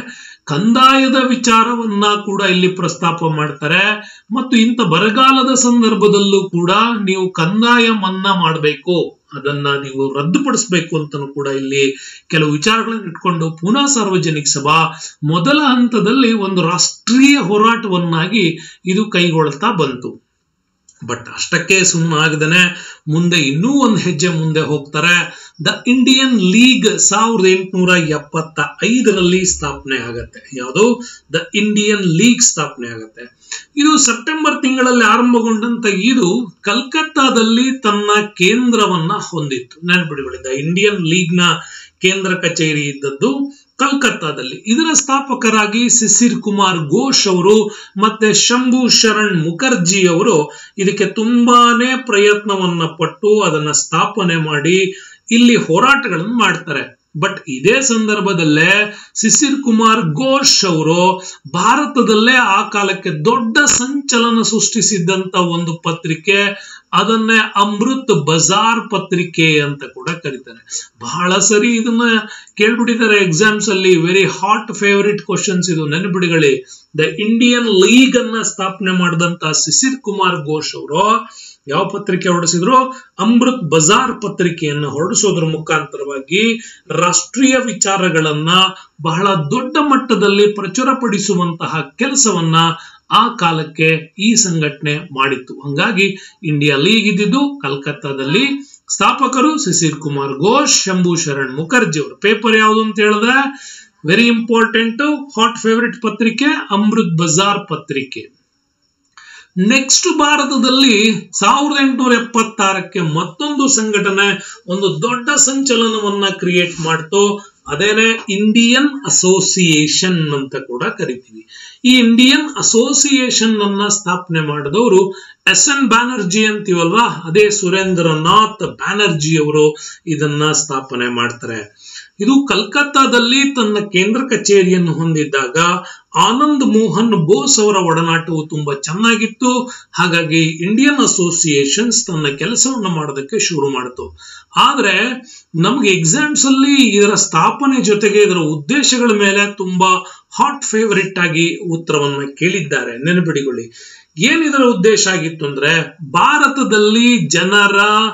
ಕಂದಾಯದ ವಿಚಾರವನ್ನ ಕೂಡ ಇಲ್ಲಿ ಪ್ರಸ್ತಾಪ ಮಾಡ್ತಾರೆ. ಮತ್ತು ಇಂಥ ಬರಗಾಲದ ಸಂದರ್ಭದಲ್ಲೂ ಕೂಡ ನೀವು ಕಂದಾಯ ಮನ್ನಾ ಮಾಡಬೇಕು, ಅದನ್ನ ನೀವು ರದ್ದುಪಡಿಸಬೇಕು ಅಂತನೂ ಕೂಡ ಇಲ್ಲಿ ಕೆಲವು ವಿಚಾರಗಳನ್ನು ಇಟ್ಕೊಂಡು ಪುನಃ ಸಾರ್ವಜನಿಕ ಸಭಾ ಮೊದಲ ಹಂತದಲ್ಲಿ ಒಂದು ರಾಷ್ಟ್ರೀಯ ಹೋರಾಟವನ್ನಾಗಿ ಇದು ಕೈಗೊಳ್ತಾ ಬಂತು. ಬಟ್ ಅಷ್ಟಕ್ಕೆ ಸುಮ್ಮನಾಗದೇನೆ ಮುಂದೆ ಇನ್ನೂ ಒಂದು ಹೆಜ್ಜೆ ಮುಂದೆ ಹೋಗ್ತಾರೆ. ದ ಇಂಡಿಯನ್ ಲೀಗ್ ಸಾವಿರದ ಎಂಟುನೂರ ಎಪ್ಪತ್ತ ಐದರಲ್ಲಿ ಸ್ಥಾಪನೆ ಆಗತ್ತೆ. ಯಾವುದು? ದ ಇಂಡಿಯನ್ ಲೀಗ್ ಸ್ಥಾಪನೆ ಆಗತ್ತೆ. ಇದು ಸೆಪ್ಟೆಂಬರ್ ತಿಂಗಳಲ್ಲಿ ಆರಂಭಗೊಂಡಂತ ಇದು ಕಲ್ಕತ್ತಾದಲ್ಲಿ ತನ್ನ ಕೇಂದ್ರವನ್ನ ಹೊಂದಿತ್ತು. ನೆನಪಿಡಿಕೊಳ್ಳಿ, ದ ಇಂಡಿಯನ್ ಲೀಗ್ ನ ಕೇಂದ್ರ ಕಚೇರಿ ಇದ್ದದ್ದು ಕಲ್ಕತ್ತಾದಲ್ಲಿ. ಇದರ ಸ್ಥಾಪಕರಾಗಿ ಶಿಶಿರ್ ಕುಮಾರ್ ಘೋಷ್ ಅವರು ಮತ್ತೆ ಶಂಭು ಶರಣ್ ಮುಖರ್ಜಿ ಅವರು ಇದಕ್ಕೆ ತುಂಬಾನೇ ಪ್ರಯತ್ನವನ್ನ ಪಟ್ಟು ಅದನ್ನ ಸ್ಥಾಪನೆ ಮಾಡಿ ಇಲ್ಲಿ ಹೋರಾಟಗಳನ್ನು ಮಾಡ್ತಾರೆ. ಬಟ್ ಇದೇ ಸಂದರ್ಭದಲ್ಲೇ ಶಿಶಿರ್ ಕುಮಾರ್ ಘೋಷ್ ಅವರು ಭಾರತದಲ್ಲೇ ಆ ಕಾಲಕ್ಕೆ ದೊಡ್ಡ ಸಂಚಲನ ಸೃಷ್ಟಿಸಿದ್ದಂತ ಒಂದು ಪತ್ರಿಕೆ, ಅದನ್ನೇ ಅಮೃತ್ ಬಜಾರ್ ಪತ್ರಿಕೆ ಅಂತ ಕೂಡ ಕರೀತಾರೆ. ಬಹಳ ಸರಿ ಇದನ್ನ ಕೇಳ್ಬಿಟ್ಟಿದ್ದಾರೆ ಎಕ್ಸಾಮ್ಸ್ ಅಲ್ಲಿ. ವೆರಿ ಹಾಟ್ ಫೇವರಿಟ್ ಕ್ವಶನ್ಸ್ ಇದು, ನೆನಪಿಡಿಗಳಿ. ದ ಇಂಡಿಯನ್ ಲೀಗ್ ಅನ್ನ ಸ್ಥಾಪನೆ ಮಾಡಿದಂತ ಶಿಶಿರ್ ಕುಮಾರ್ ಘೋಷ್ ಅವರು ಯಾವ ಪತ್ರಿಕೆ ಹೊರಡಿಸಿದ್ರು? ಅಮೃತ್ ಬಜಾರ್ ಪತ್ರಿಕೆಯನ್ನ ಹೊರಡಿಸೋದ್ರ ಮುಖಾಂತರವಾಗಿ ರಾಷ್ಟ್ರೀಯ ವಿಚಾರಗಳನ್ನ ಬಹಳ ದೊಡ್ಡ ಮಟ್ಟದಲ್ಲಿ ಪ್ರಚುರಪಡಿಸುವಂತಹ ಕೆಲಸವನ್ನ ಆ ಕಾಲಕ್ಕೆ ಈ ಸಂಘಟನೆ ಮಾಡಿತ್ತು. ಹಂಗಾಗಿ ಇಂಡಿಯಾ ಲೀಗ್ ಇದ್ದಿದ್ದು ಕಲ್ಕತ್ತಾದಲ್ಲಿ. ಸ್ಥಾಪಕರು ಶಿಶಿರ್ ಕುಮಾರ್ ಘೋಷ್, ಶಂಭು ಶರಣ್ ಮುಖರ್ಜಿ ಅವರು. ಪೇಪರ್ ಯಾವುದು ಅಂತ ಹೇಳಿದ್ರೆ ವೆರಿ ಇಂಪಾರ್ಟೆಂಟ್, ಹಾಟ್ ಫೇವರಿಟ್ ಪತ್ರಿಕೆ ಅಮೃತ್ ಬಜಾರ್ ಪತ್ರಿಕೆ. ನೆಕ್ಸ್ಟ್ ಭಾರತದಲ್ಲಿ ಸಾವಿರದ ಎಂಟುನೂರ ಎಪ್ಪತ್ತಾರಕ್ಕೆ ಮತ್ತೊಂದು ಸಂಘಟನೆ ಒಂದು ದೊಡ್ಡ ಸಂಚಲನವನ್ನ ಕ್ರಿಯೇಟ್ ಮಾಡ್ತು. ಅದೇನೆ ಇಂಡಿಯನ್ ಅಸೋಸಿಯೇಷನ್ ಅಂತ ಕೂಡ ಕರಿತೀವಿ. ಈ ಇಂಡಿಯನ್ ಅಸೋಸಿಯೇಷನ್ ಅನ್ನ ಸ್ಥಾಪನೆ ಮಾಡಿದವರು ಎಸ್ ಎನ್ ಬ್ಯಾನರ್ಜಿ ಅಂತೀವಲ್ವಾ, ಅದೇ ಸುರೇಂದ್ರನಾಥ್ ಬ್ಯಾನರ್ಜಿ ಅವರು ಇದನ್ನ ಸ್ಥಾಪನೆ ಮಾಡ್ತಾರೆ. ಇದು ಕಲ್ಕತ್ತಾದಲ್ಲಿ ತನ್ನ ಕೇಂದ್ರ ಕಚೇರಿಯನ್ನು ಹೊಂದಿದ್ದಾಗ ಆನಂದ್ ಮೋಹನ್ ಬೋಸ್ ಅವರ ಒಡನಾಟವು ತುಂಬಾ ಚೆನ್ನಾಗಿತ್ತು. ಹಾಗಾಗಿ ಇಂಡಿಯನ್ ಅಸೋಸಿಯೇಷನ್ಸ್ ತನ್ನ ಕೆಲಸವನ್ನು ಮಾಡೋದಕ್ಕೆ ಶುರು ಮಾಡಿತು. ಆದ್ರೆ ನಮ್ಗೆ ಎಕ್ಸಾಮ್ಸ್ ಅಲ್ಲಿ ಇದರ ಸ್ಥಾಪನೆ ಜೊತೆಗೆ ಇದರ ಉದ್ದೇಶಗಳ ಮೇಲೆ ತುಂಬಾ ಹಾಟ್ ಫೇವರಿಟ್ ಆಗಿ ಉತ್ತರವನ್ನ ಕೇಳಿದ್ದಾರೆ. ನೆನಪಿಡಿಕೊಳ್ಳಿ, ಏನಿದರ ಉದ್ದೇಶ ಆಗಿತ್ತು ಅಂದ್ರೆ ಭಾರತದಲ್ಲಿ ಜನರ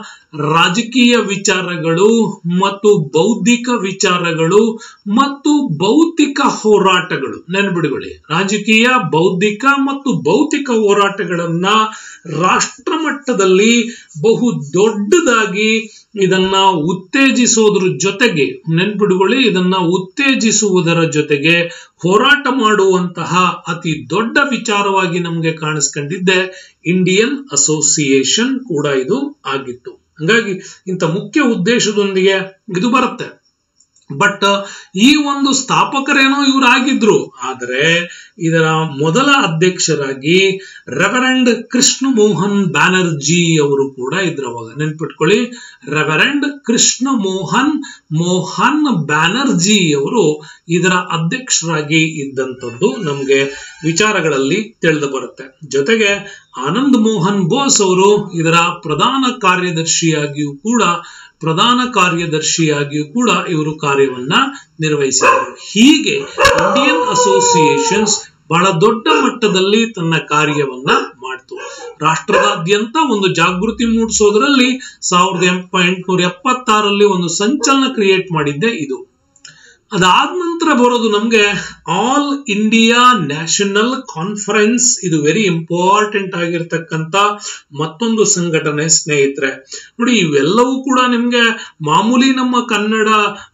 ರಾಜಕೀಯ ವಿಚಾರಗಳು ಮತ್ತು ಬೌದ್ಧಿಕ ವಿಚಾರಗಳು ಮತ್ತು ಭೌತಿಕ ಹೋರಾಟಗಳು, ನೆನಪಿಡಿಕೊಳ್ಳಿ, ರಾಜಕೀಯ, ಬೌದ್ಧಿಕ ಮತ್ತು ಭೌತಿಕ ಹೋರಾಟಗಳನ್ನ ರಾಷ್ಟ್ರ ಮಟ್ಟದಲ್ಲಿ ಬಹು ದೊಡ್ಡದಾಗಿ ಇದನ್ನ ಉತ್ತೇಜಿಸೋದ್ರ ಜೊತೆಗೆ, ನೆನ್ಪಿಡ್ಕೊಳ್ಳಿ, ಇದನ್ನ ಉತ್ತೇಜಿಸುವುದರ ಜೊತೆಗೆ ಹೋರಾಟ ಮಾಡುವಂತಹ ಅತಿ ದೊಡ್ಡ ವಿಚಾರವಾಗಿ ನಮ್ಗೆ ಕಾಣಿಸ್ಕೊಂಡಿದ್ದೆ ಇಂಡಿಯನ್ ಅಸೋಸಿಯೇಷನ್ ಕೂಡ ಇದು ಆಗಿತ್ತು. ಹಾಗಾಗಿ ಇಂಥ ಮುಖ್ಯ ಉದ್ದೇಶದೊಂದಿಗೆ ಇದು ಬರುತ್ತೆ. ಬಟ್ ಈ ಒಂದು ಸ್ಥಾಪಕರೇನೋ ಇವರು ಆಗಿದ್ರು, ಆದರೆ ಇದರ ಮೊದಲ ಅಧ್ಯಕ್ಷರಾಗಿ ರೆವರೆಂಡ್ ಕೃಷ್ಣ ಮೋಹನ್ ಬ್ಯಾನರ್ಜಿ ಅವರು ಕೂಡ ಇದ್ರು. ಅವಾಗ ನೆನ್ಪಿಟ್ಕೊಳ್ಳಿ, ರೆವರೆಂಡ್ ಕೃಷ್ಣ ಮೋಹನ್ ಮೋಹನ್ ಬ್ಯಾನರ್ಜಿ ಅವರು ಇದರ ಅಧ್ಯಕ್ಷರಾಗಿ ಇದ್ದಂಥದ್ದು ನಮ್ಗೆ ವಿಚಾರಗಳಲ್ಲಿ ತಿಳಿದು ಬರುತ್ತೆ. ಜೊತೆಗೆ ಆನಂದ್ ಮೋಹನ್ ಬೋಸ್ ಅವರು ಇದರ ಪ್ರಧಾನ ಕಾರ್ಯದರ್ಶಿಯಾಗಿಯೂ ಕೂಡ ಪ್ರಧಾನ ಕಾರ್ಯದರ್ಶಿಯಾಗಿಯೂ ಕೂಡ ಇವರು ಕಾರ್ಯವನ್ನ ನಿರ್ವಹಿಸಿದರು. ಹೀಗೆ ಇಂಡಿಯನ್ ಅಸೋಸಿಯೇಷನ್ಸ್ ಬಹಳ ದೊಡ್ಡ ಮಟ್ಟದಲ್ಲಿ ತನ್ನ ಕಾರ್ಯವನ್ನ ಮಾಡ್ತು. ರಾಷ್ಟ್ರದಾದ್ಯಂತ ಒಂದು ಜಾಗೃತಿ ಮೂಡಿಸೋದ್ರಲ್ಲಿ ಸಾವಿರದ ಎಂಟುನೂರ ಎಪ್ಪತ್ತಾರಲ್ಲಿ ಒಂದು ಸಂಚಲನ ಕ್ರಿಯೇಟ್ ಮಾಡಿದ್ದೆ ಇದು. ಅದಾದ ನಂತರ ಬರೋದು ನಮ್ಗೆ ಆಲ್ ಇಂಡಿಯಾ ನ್ಯಾಷನಲ್ ಕಾನ್ಫರೆನ್ಸ್. ಇದು ವೆರಿ ಇಂಪಾರ್ಟೆಂಟ್ ಆಗಿರ್ತಕ್ಕಂಥ ಮತ್ತೊಂದು ಸಂಘಟನೆ ಸ್ನೇಹಿತರೆ. ನೋಡಿ, ಇವೆಲ್ಲವೂ ಕೂಡ ನಿಮ್ಗೆ ಮಾಮೂಲಿ ನಮ್ಮ ಕನ್ನಡ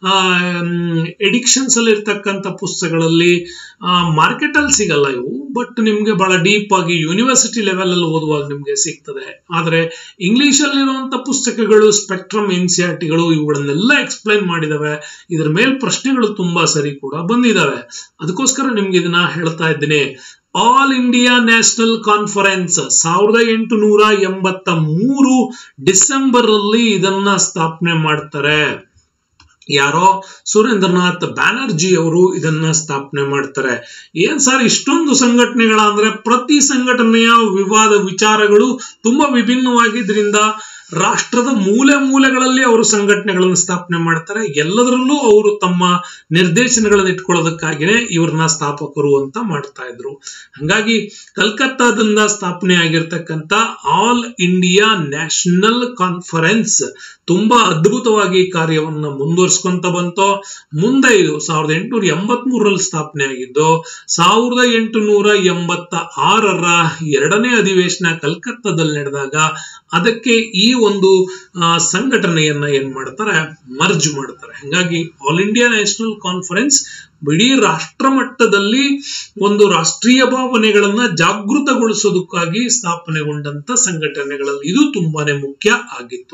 ಎಡಿಕ್ಷನ್ಸ್ ಅಲ್ಲಿ ಇರ್ತಕ್ಕಂಥ ಪುಸ್ತಕಗಳಲ್ಲಿ ಮಾರ್ಕೆಟ್ ಅಲ್ಲಿ ಸಿಗಲ್ಲ ಇವು. ಬಟ್ ನಿಮ್ಗೆ ಬಹಳ ಡೀಪ್ ಆಗಿ ಯೂನಿವರ್ಸಿಟಿ ಲೆವೆಲ್ ಅಲ್ಲಿ ಓದುವಾಗ ನಿಮ್ಗೆ ಸಿಗ್ತದೆ. ಆದ್ರೆ ಇಂಗ್ಲಿಷ್ ಅಲ್ಲಿರುವಂತ ಪುಸ್ತಕಗಳು, ಸ್ಪೆಕ್ಟ್ರಮ್ ಎನ್ಸಿಆರ್ಟಿಗಳು ಇವುಗಳನ್ನೆಲ್ಲ ಎಕ್ಸ್ಪ್ಲೈನ್ ಮಾಡಿದಾವೆ. ಇದರ ಮೇಲ್ ಪ್ರಶ್ನೆಗಳು ತುಂಬಾ ಸರಿ ಕೂಡ ಬಂದಿದ್ದಾವೆ. ಅದಕ್ಕೋಸ್ಕರ ನಿಮ್ಗೆ ಇದನ್ನ ಹೇಳ್ತಾ ಇದ್ದೀನಿ. ಆಲ್ ಇಂಡಿಯಾ ನ್ಯಾಷನಲ್ ಕಾನ್ಫರೆನ್ಸ್ ಸಾವಿರದ ಎಂಟುನೂರ ಎಂಬತ್ತ ಮೂರು ಡಿಸೆಂಬರ್ ಅಲ್ಲಿ ಇದನ್ನ ಸ್ಥಾಪನೆ ಮಾಡ್ತಾರೆ. ಯಾರೋ ಸುರೇಂದ್ರನಾಥ್ ಬ್ಯಾನರ್ಜಿ ಅವರು ಇದನ್ನ ಸ್ಥಾಪನೆ ಮಾಡ್ತಾರೆ. ಏನ್ ಸರ್ ಇಷ್ಟೊಂದು ಸಂಘಟನೆಗಳ ಅಂದ್ರೆ ಪ್ರತಿ ಸಂಘಟನೆಯ ವಿವಾದ ವಿಚಾರಗಳು ತುಂಬಾ ವಿಭಿನ್ನವಾಗಿದ್ರಿಂದ ರಾಷ್ಟ್ರದ ಮೂಲೆ ಮೂಲೆಗಳಲ್ಲಿ ಅವರು ಸಂಘಟನೆಗಳನ್ನು ಸ್ಥಾಪನೆ ಮಾಡ್ತಾರೆ. ಎಲ್ಲದರಲ್ಲೂ ಅವರು ತಮ್ಮ ನಿರ್ದೇಶನಗಳನ್ನು ಇಟ್ಕೊಳ್ಳೋದಕ್ಕಾಗಿನೇ ಇವ್ರನ್ನ ಸ್ಥಾಪಕರು ಅಂತ ಮಾಡ್ತಾ ಇದ್ರು. ಹಂಗಾಗಿ ಕಲ್ಕತ್ತಾದಿಂದ ಸ್ಥಾಪನೆ ಆಗಿರ್ತಕ್ಕಂಥ ಆಲ್ ಇಂಡಿಯಾ ನ್ಯಾಷನಲ್ ಕಾನ್ಫರೆನ್ಸ್ ತುಂಬಾ ಅದ್ಭುತವಾಗಿ ಕಾರ್ಯವನ್ನ ಮುಂದುವರ್ಸ್ಕೊಂತ ಬಂತು. ಮುಂದೆ ಇದು ಸಾವಿರದ ಎಂಟುನೂರ ಎಂಬತ್ ಮೂರರಲ್ಲಿ ಸ್ಥಾಪನೆ ಆಗಿದ್ದು ಸಾವಿರದ ಎಂಟುನೂರ ಎಂಬತ್ತ ಆರರ ಎರಡನೇ ಅಧಿವೇಶನ ಕಲ್ಕತ್ತಾದಲ್ಲಿ ನಡೆದಾಗ ಅದಕ್ಕೆ ಈ ಒಂದು ಸಂಘಟನೆಯನ್ನ ಏನ್ ಮಾಡ್ತಾರೆ, ಮರ್ಜ್ ಮಾಡ್ತಾರೆ. ಹಾಗಾಗಿ ಆಲ್ ಇಂಡಿಯಾ ನ್ಯಾಷನಲ್ ಕಾನ್ಫರೆನ್ಸ್ ಇಡೀ ರಾಷ್ಟ್ರ ಮಟ್ಟದಲ್ಲಿ ಒಂದು ರಾಷ್ಟ್ರೀಯ ಭಾವನೆಗಳನ್ನ ಜಾಗೃತಗೊಳಿಸೋದಕ್ಕಾಗಿ ಸ್ಥಾಪನೆಗೊಂಡಂತ ಸಂಘಟನೆಗಳಲ್ಲಿ ಇದು ತುಂಬಾನೇ ಮುಖ್ಯ ಆಗಿತ್ತು.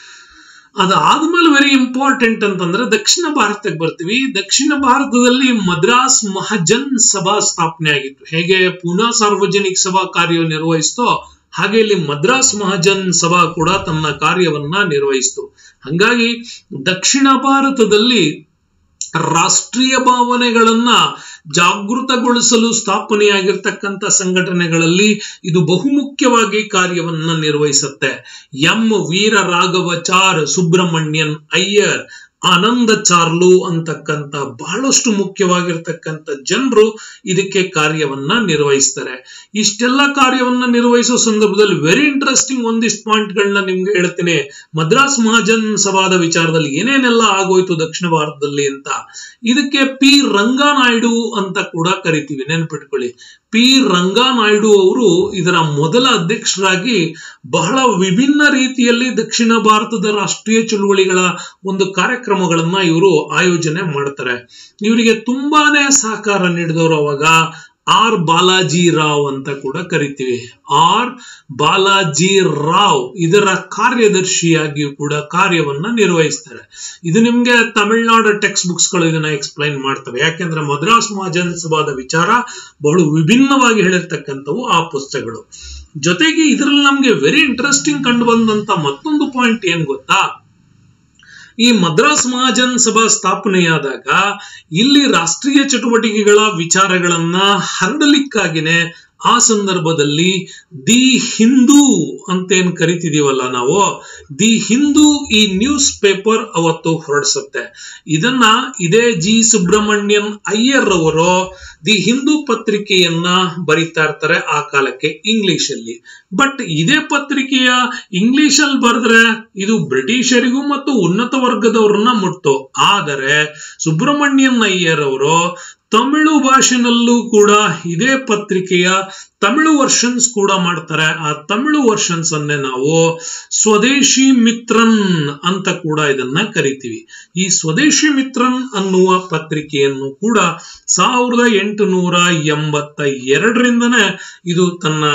ಅದಾದ್ಮೇಲೆ ವೆರಿ ಇಂಪಾರ್ಟೆಂಟ್ ಅಂತಂದ್ರೆ ದಕ್ಷಿಣ ಭಾರತಕ್ಕೆ ಬರ್ತೀವಿ. ದಕ್ಷಿಣ ಭಾರತದಲ್ಲಿ ಮದ್ರಾಸ್ ಮಹಾಜನ್ ಸಭಾ ಸ್ಥಾಪನೆ ಆಗಿತ್ತು. ಹೇಗೆ ಪೂನಾ ಸಾರ್ವಜನಿಕ ಸಭಾ ಕಾರ್ಯನಿರ್ವಹಿಸ್ತೋ ಹಾಗೆ ಇಲ್ಲಿ ಮದ್ರಾಸ್ ಮಹಾಜನ್ ಸಭಾ ಕೂಡ ತನ್ನ ಕಾರ್ಯವನ್ನ ನಿರ್ವಹಿಸಿತು. ಹಂಗಾಗಿ ದಕ್ಷಿಣ ಭಾರತದಲ್ಲಿ ರಾಷ್ಟ್ರೀಯ ಭಾವನೆಗಳನ್ನ ಜಾಗೃತಗೊಳಿಸಲು ಸ್ಥಾಪನೆಯಾಗಿರ್ತಕ್ಕಂಥ ಸಂಘಟನೆಗಳಲ್ಲಿ ಇದು ಬಹುಮುಖ್ಯವಾಗಿ ಕಾರ್ಯವನ್ನ ನಿರ್ವಹಿಸುತ್ತೆ. ಎಂ ವೀರ ರಾಘವಾಚಾರ್, ಸುಬ್ರಹ್ಮಣ್ಯನ್ ಅಯ್ಯರ್, ಆನಂದ ಚಾರ್ಲು ಅಂತಕ್ಕಂಥ ಬಹಳಷ್ಟು ಮುಖ್ಯವಾಗಿರ್ತಕ್ಕಂಥ ಜನರು ಇದಕ್ಕೆ ಕಾರ್ಯವನ್ನ ನಿರ್ವಹಿಸ್ತಾರೆ. ಇಷ್ಟೆಲ್ಲ ಕಾರ್ಯವನ್ನ ನಿರ್ವಹಿಸೋ ಸಂದರ್ಭದಲ್ಲಿ ವೆರಿ ಇಂಟ್ರೆಸ್ಟಿಂಗ್ ಒಂದಿಷ್ಟು ಪಾಯಿಂಟ್ ಗಳನ್ನ ನಿಮ್ಗೆ ಹೇಳ್ತೀನಿ. ಮದ್ರಾಸ್ ಮಹಾಜನ್ ಸಭಾದ ವಿಚಾರದಲ್ಲಿ ಏನೇನೆಲ್ಲ ಆಗೋಯ್ತು ದಕ್ಷಿಣ ಭಾರತದಲ್ಲಿ ಅಂತ. ಇದಕ್ಕೆ ಪಿ ರಂಗನಾಯ್ಡು ಅಂತ ಕೂಡ ಕರಿತೀವಿ, ನೆನ್ಪಿಟ್ಕೊಳ್ಳಿ. ಪಿ ರಂಗನಾಯ್ಡು ಅವರು ಇದರ ಮೊದಲ ಅಧ್ಯಕ್ಷರಾಗಿ ಬಹಳ ವಿಭಿನ್ನ ರೀತಿಯಲ್ಲಿ ದಕ್ಷಿಣ ಭಾರತದ ರಾಷ್ಟ್ರೀಯ ಚಳುವಳಿಗಳ ಒಂದು ಕಾರ್ಯಕ್ರಮಗಳನ್ನ ಇವರು ಆಯೋಜನೆ ಮಾಡ್ತಾರೆ. ಇವರಿಗೆ ತುಂಬಾನೇ ಸಹಕಾರ ನೀಡಿದವರು ಅವಾಗ ಆರ್ ಬಾಲಾಜಿ ರಾವ್ ಅಂತ ಕೂಡ ಕರಿತೀವಿ. ಆರ್ ಬಾಲಾಜಿ ರಾವ್ ಇದರ ಕಾರ್ಯದರ್ಶಿಯಾಗಿಯೂ ಕೂಡ ಕಾರ್ಯವನ್ನ ನಿರ್ವಹಿಸ್ತಾರೆ. ಇದು ನಿಮ್ಗೆ ತಮಿಳುನಾಡು ಟೆಕ್ಸ್ಟ್ ಬುಕ್ಸ್ ಗಳು ಇದನ್ನ ಎಕ್ಸ್ಪ್ಲೈನ್ ಮಾಡ್ತವೆ. ಯಾಕೆಂದ್ರೆ ಮದ್ರಾಸ್ ಮಹಾಜನ್ ಸಭಾದ ವಿಚಾರ ಬಹಳ ವಿಭಿನ್ನವಾಗಿ ಹೇಳಿರ್ತಕ್ಕಂಥವು ಆ ಪುಸ್ತಕಗಳು. ಜೊತೆಗೆ ಇದರಲ್ಲಿ ನಮ್ಗೆ ವೆರಿ ಇಂಟ್ರೆಸ್ಟಿಂಗ್ ಕಂಡು ಬಂದಂತ ಮತ್ತೊಂದು ಪಾಯಿಂಟ್ ಏನ್ ಗೊತ್ತಾ, ಈ ಮದ್ರಾಸ್ ಮಹಾಜನ್ ಸಭಾ ಸ್ಥಾಪನೆಯಾದಾಗ ಇಲ್ಲಿ ರಾಷ್ಟ್ರೀಯ ಚಟುವಟಿಕೆಗಳ ವಿಚಾರಗಳನ್ನ ಹರಡಲಿಕ್ಕಾಗಿನೇ ಆ ಸಂದರ್ಭದಲ್ಲಿ ದಿ ಹಿಂದೂ ಅಂತ ಏನ್ ಕರಿತಿದೀವಲ್ಲ ನಾವು, ದಿ ಹಿಂದೂ ಈ ನ್ಯೂಸ್ ಪೇಪರ್ ಅವತ್ತು ಹೊರಡಿಸುತ್ತೆ. ಇದನ್ನ ಇದೇ ಜಿ ಸುಬ್ರಹ್ಮಣ್ಯನ್ ಅಯ್ಯರ್ ಅವರು ದಿ ಹಿಂದೂ ಪತ್ರಿಕೆಯನ್ನ ಬರಿತಾ ಇರ್ತಾರೆ ಆ ಕಾಲಕ್ಕೆ ಇಂಗ್ಲಿಷ್ ಅಲ್ಲಿ. ಬಟ್ ಇದೇ ಪತ್ರಿಕೆಯ ಇಂಗ್ಲಿಷ್ ಅಲ್ಲಿ ಬರೆದ್ರೆ ಇದು ಬ್ರಿಟಿಷರಿಗೂ ಮತ್ತು ಉನ್ನತ ವರ್ಗದವ್ರನ್ನ ಮುಟ್ತು. ಆದರೆ ಸುಬ್ರಹ್ಮಣ್ಯನ್ ಅಯ್ಯರ್ ಅವರು ತಮಿಳು ಭಾಷೆನಲ್ಲೂ ಕೂಡ ಇದೇ ಪತ್ರಿಕೆಯ ತಮಿಳು ವರ್ಷನ್ಸ್ ಕೂಡ ಮಾಡ್ತಾರೆ. ಆ ತಮಿಳು ವರ್ಷನ್ಸ್ ಅನ್ನೇ ನಾವು ಸ್ವದೇಶಿ ಮಿತ್ರನ್ ಅಂತ ಕೂಡ ಇದನ್ನ ಕರಿತೀವಿ. ಈ ಸ್ವದೇಶಿ ಮಿತ್ರನ್ ಅನ್ನುವ ಪತ್ರಿಕೆಯನ್ನು ಕೂಡ ಸಾವಿರದ ಎಂಟುನೂರ ಎಂಬತ್ತ ಎರಡರಿಂದನೇ ಇದು ತನ್ನ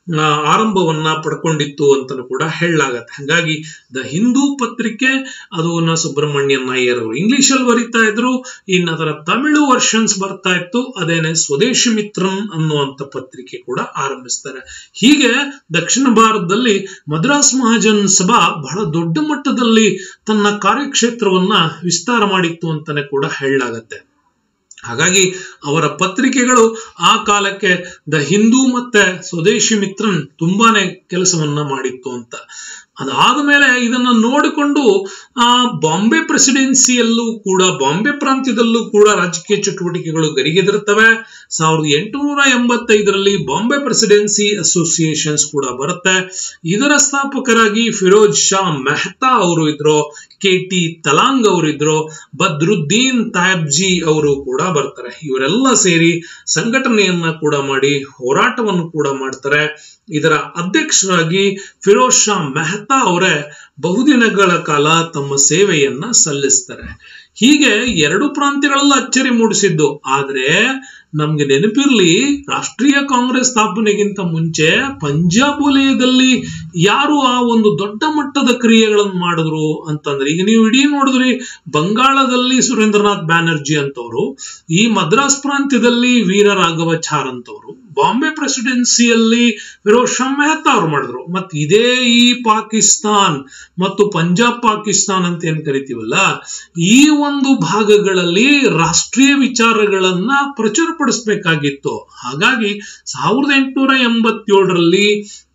ಆರಂಭವನ್ನ ಪಡ್ಕೊಂಡಿತ್ತು ಅಂತ ಕೂಡ ಹೇಳಲಾಗತ್ತೆ. ಹಾಗಾಗಿ ದ ಹಿಂದೂ ಪತ್ರಿಕೆ ಅದು ಸುಬ್ರಹ್ಮಣ್ಯನ್ ಅಯ್ಯರ್ ಅವರು ಇಂಗ್ಲಿಷ್ ಅಲ್ಲಿ ಬರೀತಾ ಇದ್ರು, ಇನ್ನು ಅದರ ತಮಿಳು ವರ್ಷನ್ಸ್ ಬರ್ತಾ ಇತ್ತು, ಅದೇನೆ ಸ್ವದೇಶಿ ಮಿತ್ರನ್ ಅನ್ನುವಂತ ಪತ್ರಿಕೆ ಕೂಡ ಆರಂಭಿಸ್ತಾರೆ. ಹೀಗೆ ದಕ್ಷಿಣ ಭಾರತದಲ್ಲಿ ಮದ್ರಾಸ್ ಮಹಾಜನ್ ಸಭಾ ಬಹಳ ದೊಡ್ಡ ಮಟ್ಟದಲ್ಲಿ ತನ್ನ ಕಾರ್ಯಕ್ಷೇತ್ರವನ್ನ ವಿಸ್ತಾರ ಮಾಡಿತ್ತು ಅಂತಾನೆ ಕೂಡ ಹೇಳಲಾಗತ್ತೆ. ಹಾಗಾಗಿ ಅವರ ಪತ್ರಿಕೆಗಳು ಆ ಕಾಲಕ್ಕೆ ದ ಹಿಂದೂ ಮತ್ತೆ ಸ್ವದೇಶಿ ಮಿತ್ರನ್ ತುಂಬಾನೇ ಕೆಲಸವನ್ನ ಮಾಡಿತ್ತು ಅಂತ. ಅದಾದ ಮೇಲೆ ಇದನ್ನ ನೋಡಿಕೊಂಡು ಆ ಬಾಂಬೆ ಪ್ರೆಸಿಡೆನ್ಸಿಯಲ್ಲೂ ಕೂಡ ಬಾಂಬೆ ಪ್ರಾಂತ್ಯದಲ್ಲೂ ಕೂಡ ರಾಜಕೀಯ ಚಟುವಟಿಕೆಗಳು ಗರಿಗೆದರುತ್ತವೆ. ಸಾವಿರದ ಎಂಟುನೂರ ಎಂಬತ್ತೈದರಲ್ಲಿ ಬಾಂಬೆ ಪ್ರೆಸಿಡೆನ್ಸಿ ಅಸೋಸಿಯೇಷನ್ಸ್ ಕೂಡ ಬರುತ್ತೆ. ಇದರ ಸ್ಥಾಪಕರಾಗಿ ಫಿರೋಜ್ ಶಾ ಮೆಹ್ತಾ ಅವರು ಇದ್ರು, ಕೆ ಟಿ ತಲಾಂಗ್ ಅವರಿದ್ರು, ಬದ್ರುದ್ದೀನ್ ತಾಯಬ್ಜಿ ಅವರು ಕೂಡ ಬರ್ತಾರೆ. ಇವರೆಲ್ಲ ಸೇರಿ ಸಂಘಟನೆಯನ್ನ ಕೂಡ ಮಾಡಿ ಹೋರಾಟವನ್ನು ಕೂಡ ಮಾಡ್ತಾರೆ. ಇದರ ಅಧ್ಯಕ್ಷರಾಗಿ ಫಿರೋಜ್ ಶಾ ಮೆಹ್ತಾ ಅವರೇ ಬಹುದಿನಗಳ ಕಾಲ ತಮ್ಮ ಸೇವೆಯನ್ನ ಸಲ್ಲಿಸ್ತಾರೆ. ಹೀಗೆ ಎರಡು ಪ್ರಾಂತ್ಯಗಳೆಲ್ಲ ಅಚ್ಚರಿ ಮೂಡಿಸಿದ್ದು. ಆದ್ರೆ ನಮ್ಗೆ ನೆನಪಿರ್ಲಿ, ರಾಷ್ಟ್ರೀಯ ಕಾಂಗ್ರೆಸ್ ಸ್ಥಾಪನೆಗಿಂತ ಮುಂಚೆ ಪಂಜಾಬ್ ವಲಯದಲ್ಲಿ ಯಾರು ಆ ಒಂದು ದೊಡ್ಡ ಮಟ್ಟದ ಕ್ರಿಯೆಗಳನ್ನು ಮಾಡಿದ್ರು ಅಂತಂದ್ರೆ, ಈಗ ನೀವು ಇಡೀ ನೋಡಿದ್ರಿ, ಬಂಗಾಳದಲ್ಲಿ ಸುರೇಂದ್ರನಾಥ್ ಬ್ಯಾನರ್ಜಿ ಅಂತವ್ರು, ಈ ಮದ್ರಾಸ್ ಪ್ರಾಂತ್ಯದಲ್ಲಿ ವೀರ ರಾಘವಾಚಾರ್ ಅಂತವ್ರು, ಬಾಂಬೆ ಪ್ರೆಸಿಡೆನ್ಸಿಯಲ್ಲಿ ಫಿರೋಜ್ ಶಾ ಮೆಹ್ತಾ ಅವ್ರು ಮಾಡಿದ್ರು. ಮತ್ ಇದೇ ಈ ಪಾಕಿಸ್ತಾನ್ ಮತ್ತು ಪಂಜಾಬ್ ಪಾಕಿಸ್ತಾನ್ ಅಂತ ಏನ್ ಕರಿತೀವಲ್ಲ, ಈ ಒಂದು ಭಾಗಗಳಲ್ಲಿ ರಾಷ್ಟ್ರೀಯ ವಿಚಾರಗಳನ್ನ ಪ್ರಚುರಪಡಿಸಬೇಕಾಗಿತ್ತು. ಹಾಗಾಗಿ ಸಾವಿರದ ಎಂಟುನೂರ ಎಂಬತ್ತೇಳರಲ್ಲಿ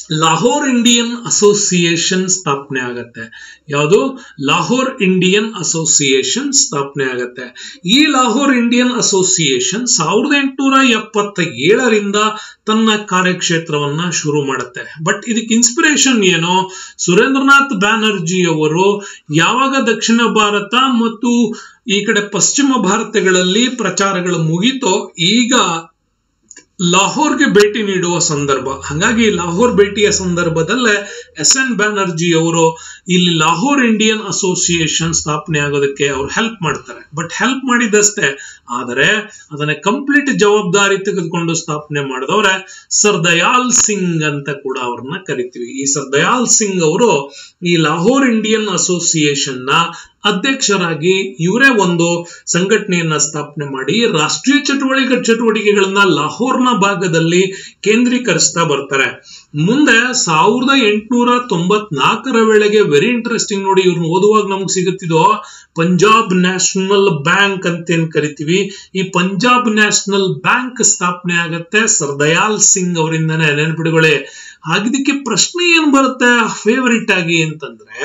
ಲಾಹೋರ್ ಇಂಡಿಯನ್ ಅಸೋಸಿಯೇಷನ್ ಸ್ಥಾಪನೆ ಆಗತ್ತೆ. ಯಾವುದು? ಲಾಹೋರ್ ಇಂಡಿಯನ್ ಅಸೋಸಿಯೇಷನ್ ಸ್ಥಾಪನೆ ಆಗತ್ತೆ. ಈ ಲಾಹೋರ್ ಇಂಡಿಯನ್ ಅಸೋಸಿಯೇಷನ್ ಸಾವಿರದ ಎಂಟುನೂರ ಎಪ್ಪತ್ತ ಏಳರಿಂದ ತನ್ನ ಕಾರ್ಯಕ್ಷೇತ್ರವನ್ನ ಶುರು ಮಾಡುತ್ತೆ. ಬಟ್ ಇದಕ್ಕೆ ಇನ್ಸ್ಪಿರೇಷನ್ ಏನು? ಸುರೇಂದ್ರನಾಥ್ ಬ್ಯಾನರ್ಜಿ ಅವರು ಯಾವಾಗ ದಕ್ಷಿಣ ಭಾರತ ಮತ್ತು ಈ ಕಡೆ ಪಶ್ಚಿಮ ಭಾರತಗಳಲ್ಲಿ ಪ್ರಚಾರಗಳು ಮುಗಿತೋ ಈಗ ಲಾಹೋರ್ಗೆ ಭೇಟಿ ನೀಡುವ ಸಂದರ್ಭ. ಹಾಗಾಗಿ ಲಾಹೋರ್ ಭೇಟಿಯ ಸಂದರ್ಭದಲ್ಲೇ ಎಸ್ ಎನ್ ಬ್ಯಾನರ್ಜಿ ಅವರು ಇಲ್ಲಿ ಲಾಹೋರ್ ಇಂಡಿಯನ್ ಅಸೋಸಿಯೇಷನ್ ಸ್ಥಾಪನೆ ಆಗೋದಕ್ಕೆ ಅವ್ರು ಹೆಲ್ಪ್ ಮಾಡ್ತಾರೆ. ಬಟ್ ಹೆಲ್ಪ್ ಮಾಡಿದಷ್ಟೇ, ಆದರೆ ಅದನ್ನ ಕಂಪ್ಲೀಟ್ ಜವಾಬ್ದಾರಿ ತೆಗೆದುಕೊಂಡು ಸ್ಥಾಪನೆ ಮಾಡಿದವ್ರೆ ಸರ್ ದಯಾಲ್ ಸಿಂಗ್ ಅಂತ ಕೂಡ ಅವ್ರನ್ನ ಕರಿತೀವಿ. ಈ ಸರ್ ದಯಾಲ್ ಸಿಂಗ್ ಅವರು ಈ ಲಾಹೋರ್ ಇಂಡಿಯನ್ ಅಸೋಸಿಯೇಷನ್ ನ ಅಧ್ಯಕ್ಷರಾಗಿ ಇವರೇ ಒಂದು ಸಂಘಟನೆಯನ್ನ ಸ್ಥಾಪನೆ ಮಾಡಿ ರಾಷ್ಟ್ರೀಯ ಚಟುವಟಿಕೆ ಚಟುವಟಿಕೆಗಳನ್ನ ಲಾಹೋರ್ನ ಭಾಗದಲ್ಲಿ ಕೇಂದ್ರೀಕರಿಸ್ತಾ ಬರ್ತಾರೆ. ಮುಂದೆ ಸಾವಿರದ ಎಂಟುನೂರ ತೊಂಬತ್ನಾಲ್ಕರ ವೇಳೆಗೆ ವೆರಿ ಇಂಟ್ರೆಸ್ಟಿಂಗ್ ನೋಡಿ, ಇವ್ರನ್ನ ಓದುವಾಗ ನಮ್ಗೆ ಸಿಗುತ್ತಿದೋ ಪಂಜಾಬ್ ನ್ಯಾಷನಲ್ ಬ್ಯಾಂಕ್ ಅಂತ ಏನ್ ಕರಿತೀವಿ, ಈ ಪಂಜಾಬ್ ನ್ಯಾಷನಲ್ ಬ್ಯಾಂಕ್ ಸ್ಥಾಪನೆ ಆಗತ್ತೆ ಸರ್ ದಯಾಲ್ ಸಿಂಗ್ ಅವರಿಂದನೇ. ನೆನಪಿಡುಗಳೇ, ಆಗಿದ್ದಕ್ಕೆ ಪ್ರಶ್ನೆ ಏನ್ ಬರುತ್ತೆ ಫೇವರಿಟ್ ಆಗಿ ಅಂತಂದ್ರೆ,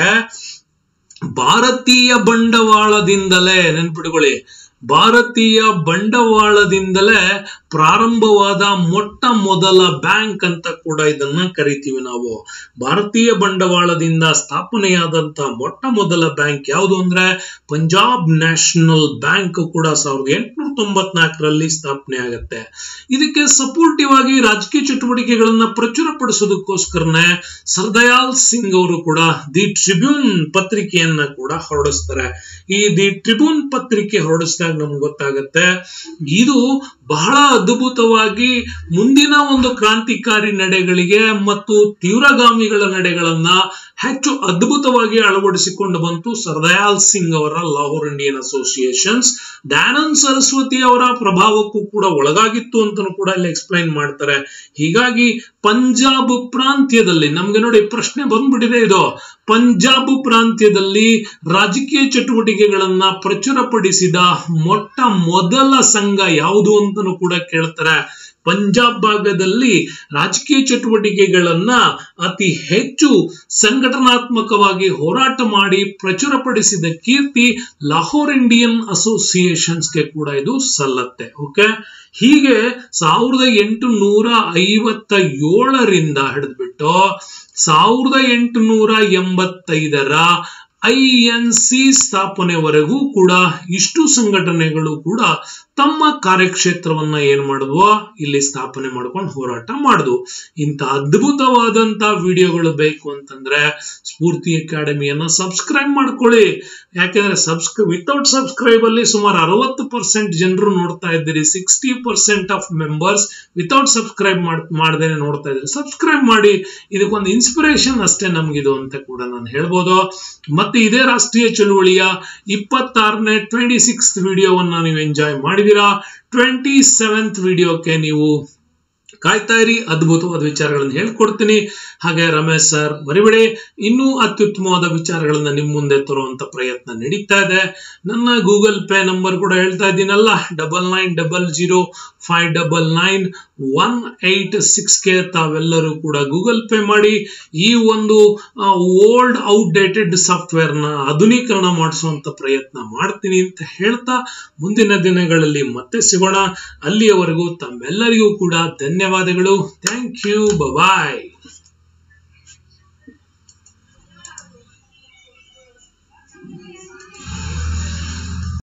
ಭಾರತೀಯ ಬಂಡವಾಳದಿಂದಲೇ, ನೆನ್ಪಿಟ್ಕೊಳ್ಳಿ, ಭಾರತೀಯ ಬಂಡವಾಳದಿಂದಲೇ ಪ್ರಾರಂಭವಾದ ಮೊಟ್ಟ ಮೊದಲ ಬ್ಯಾಂಕ್ ಅಂತ ಕೂಡ ಇದನ್ನ ಕರಿತೀವಿ ನಾವು. ಭಾರತೀಯ ಬಂಡವಾಳದಿಂದ ಸ್ಥಾಪನೆಯಾದಂತ ಮೊಟ್ಟ ಮೊದಲ ಬ್ಯಾಂಕ್ ಯಾವುದು ಅಂದ್ರೆ ಪಂಜಾಬ್ ನ್ಯಾಷನಲ್ ಬ್ಯಾಂಕ್ ಕೂಡ ಸಾವಿರದ ಎಂಟುನೂರ ತೊಂಬತ್ನಾಲ್ಕರಲ್ಲಿ ಸ್ಥಾಪನೆ ಆಗತ್ತೆ. ಇದಕ್ಕೆ ಸಪೋರ್ಟಿವ್ ಆಗಿ ರಾಜಕೀಯ ಚಟುವಟಿಕೆಗಳನ್ನ ಪ್ರಚುರಪಡಿಸೋದಕ್ಕೋಸ್ಕರನೇ ಸರ್ ದಯಾಲ್ ಸಿಂಗ್ ಅವರು ಕೂಡ ದಿ ಟ್ರಿಬ್ಯೂನ್ ಪತ್ರಿಕೆಯನ್ನ ಕೂಡ ಹೊರಡಿಸ್ತಾರೆ. ಈ ದಿ ಟ್ರಿಬ್ಯೂನ್ ಪತ್ರಿಕೆ ಹೊರಡಿಸಿದಾಗ ನಮ್ಗೆ ಗೊತ್ತಾಗತ್ತೆ ಇದು ಬಹಳ ಅದ್ಭುತವಾಗಿ ಮುಂದಿನ ಒಂದು ಕ್ರಾಂತಿಕಾರಿ ನಡೆಗಳಿಗೆ ಮತ್ತು ತೀವ್ರಗಾಮಿಗಳ ನಡೆಗಳನ್ನ ಹೆಚ್ಚು ಅದ್ಭುತವಾಗಿ ಅಳವಡಿಸಿಕೊಂಡು ಬಂತು ಸರ್ ದಯಾಲ್ ಸಿಂಗ್ ಅವರ ಲಾಹೋರ್ ಇಂಡಿಯನ್ ಅಸೋಸಿಯೇಷನ್ಸ್. ದಯಾನಂದ್ ಸರಸ್ವತಿ ಅವರ ಪ್ರಭಾವಕ್ಕೂ ಕೂಡ ಒಳಗಾಗಿತ್ತು ಅಂತ ಕೂಡ ಇಲ್ಲಿ ಎಕ್ಸ್ಪ್ಲೈನ್ ಮಾಡ್ತಾರೆ. ಹೀಗಾಗಿ ಪಂಜಾಬ್ ಪ್ರಾಂತ್ಯದಲ್ಲಿ ನಮ್ಗೆ ನೋಡಿ ಪ್ರಶ್ನೆ ಬಂದ್ಬಿಟ್ಟಿದೆ, ಇದು ಪಂಜಾಬ್ ಪ್ರಾಂತ್ಯದಲ್ಲಿ ರಾಜಕೀಯ ಚಟುವಟಿಕೆಗಳನ್ನ ಪ್ರಚುರಪಡಿಸಿದ ಮೊಟ್ಟ ಮೊದಲ ಸಂಘ ಯಾವುದು ಅಂತನೂ ಕೂಡ ಕೇಳ್ತಾರೆ. ಪಂಜಾಬ್ ಭಾಗದಲ್ಲಿ ರಾಜಕೀಯ ಚಟುವಟಿಕೆಗಳನ್ನ ಅತಿ ಹೆಚ್ಚು ಸಂಘಟನಾತ್ಮಕವಾಗಿ ಹೋರಾಟ ಮಾಡಿ ಪ್ರಚುರಪಡಿಸಿದ ಕೀರ್ತಿ ಲಾಹೋರ್ ಇಂಡಿಯನ್ ಅಸೋಸಿಯೇಷನ್ಸ್ಗೆ ಕೂಡ ಇದು ಸಲ್ಲತ್ತೆ. ಓಕೆ, ಹೀಗೆ ಸಾವಿರದ ಎಂಟುನೂರ ಐವತ್ತ ಏಳರಿಂದ ಹಿಡಿದ್ಬಿಟ್ಟು ಸಾವಿರದ ಎಂಟುನೂರ ಎಂಬತ್ತೈದರ ಐ ಎನ್ ಸಿ ಸ್ಥಾಪನೆವರೆಗೂ ಕೂಡ ಇಷ್ಟು ಸಂಘಟನೆಗಳು ಕೂಡ ತಮ್ಮ ಕಾರ್ಯಕ್ಷೇತ್ರವನ್ನ ಏನ್ ಮಾಡಿದ್ವೋ ಇಲ್ಲಿ ಸ್ಥಾಪನೆ ಮಾಡ್ಕೊಂಡು ಹೋರಾಟ ಮಾಡಿದ್ವು. ಇಂಥ ಅದ್ಭುತವಾದಂತಹ ವಿಡಿಯೋಗಳು ಬೇಕು ಅಂತಂದ್ರೆ ಸ್ಫೂರ್ತಿ ಅಕಾಡೆಮಿಯನ್ನ ಸಬ್ಸ್ಕ್ರೈಬ್ ಮಾಡ್ಕೊಳ್ಳಿ. ಯಾಕೆಂದ್ರೆ ಸಬ್ಸ್ಕ್ರೈಬ್ ವಿತೌಟ್ ಸಬ್ಸ್ಕ್ರೈಬ್ ಅಲ್ಲಿ ಸುಮಾರು ಅರವತ್ತು ಪರ್ಸೆಂಟ್ ಜನರು ನೋಡ್ತಾ ಇದ್ದೀರಿ, sixty percent of members without subscribe ಮಾಡದೇನೆ ನೋಡ್ತಾ ಇದ್ದೀರಿ. ಸಬ್ಸ್ಕ್ರೈಬ್ ಮಾಡಿ, ಇದಕ್ಕೊಂದು ಇನ್ಸ್ಪಿರೇಷನ್ ಅಷ್ಟೇ ನಮ್ಗಿದು ಅಂತ ಕೂಡ ನಾನು ಹೇಳ್ಬೋದು. ಮತ್ತೆ ಇದೇ ರಾಷ್ಟ್ರೀಯ ಚಳುವಳಿಯ ಇಪ್ಪತ್ತಾರನೇ ಟ್ವೆಂಟಿ ಸಿಕ್ಸ್ ವಿಡಿಯೋವನ್ನ ನೀವು ಎಂಜಾಯ್ ಮಾಡಿದೀರಾ. ಟ್ವೆಂಟಿ ಸೆವೆಂತ್ ವಿಡಿಯೋಕ್ಕೆ ನೀವು ಕಾಯ್ತಾ ಇರಿ, ಅದ್ಭುತವಾದ ವಿಚಾರಗಳನ್ನು ಹೇಳ್ಕೊಡ್ತೀನಿ. ಹಾಗೆ ರಮೇಶ್ ಸರ್ ಮರಿಬೇಡಿ, ಇನ್ನೂ ಅತ್ಯುತ್ತಮವಾದ ವಿಚಾರಗಳನ್ನ ನಿಮ್ ಮುಂದೆ ತರುವಂತ ಪ್ರಯತ್ನ ನಡೀತಾ ಇದೆ. ನನ್ನ ಗೂಗಲ್ ಪೇ ನಂಬರ್ ಕೂಡ ಹೇಳ್ತಾ ಇದ್ದೀನಲ್ಲ, double nine double zero five double nine one eight six ಗೆ ತಾವೆಲ್ಲರೂ ಕೂಡ ಗೂಗಲ್ ಪೇ ಮಾಡಿ ಈ ಒಂದು ಓಲ್ಡ್ ಔಟ್ಡೇಟೆಡ್ ಸಾಫ್ಟ್ವೇರ್ ನ ಆಧುನೀಕರಣ ಮಾಡಿಸುವಂತ ಪ್ರಯತ್ನ ಮಾಡ್ತೀನಿ ಅಂತ ಹೇಳ್ತಾ ಮುಂದಿನ ದಿನಗಳಲ್ಲಿ ಮತ್ತೆ ಸಿಗೋಣ. ಅಲ್ಲಿಯವರೆಗೂ ತಮ್ಮೆಲ್ಲರಿಗೂ ಕೂಡ ಧನ್ಯವಾದಗಳು. Thank you, bye.